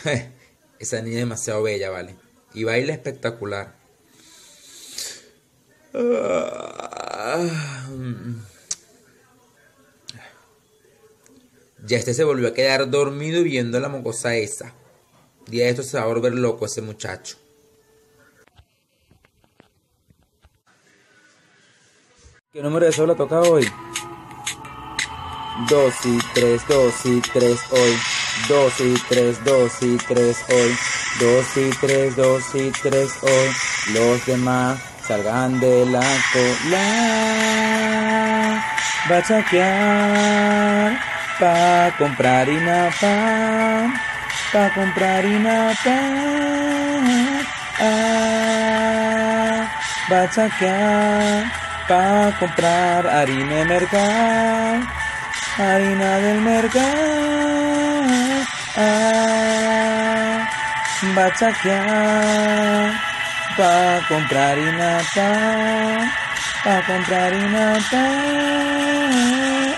Esa niña es demasiado bella, ¿vale? Y baila espectacular. Ya este se volvió a quedar dormido viendo la mocosa esa. Día de esto se va a volver loco ese muchacho. ¿Qué número de sol toca hoy? 2 y 3, 2 y 3 hoy. 2 y 3, 2 y 3 hoy. 2 y 3, 2 y 3 hoy. Los demás salgan de la cola. Va a chaquear pa' comprar harina pan. Pa' comprar harina pan. Va a chaquear pa' comprar harina de mercado. Harina del mercado, va a chaquear, pa' comprar harina pan, pa' comprar harina pan,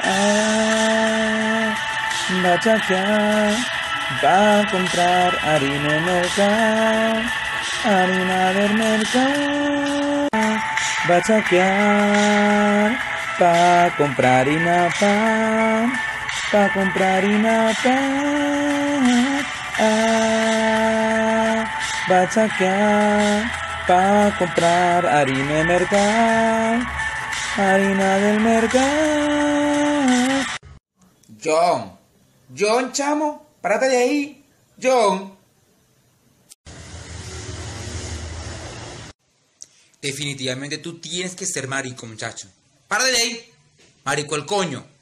va a chaquear, pa' comprar harina del mercado, harina del mercado, va a chaquear. Pa' comprar harina pan, pa' comprar harina pan, va a chaquear, pa' comprar harina de mercado, harina del mercado. John, chamo, párate de ahí, John. Definitivamente tú tienes que ser marico, muchacho. ¡Párate de ahí! Marico el coño.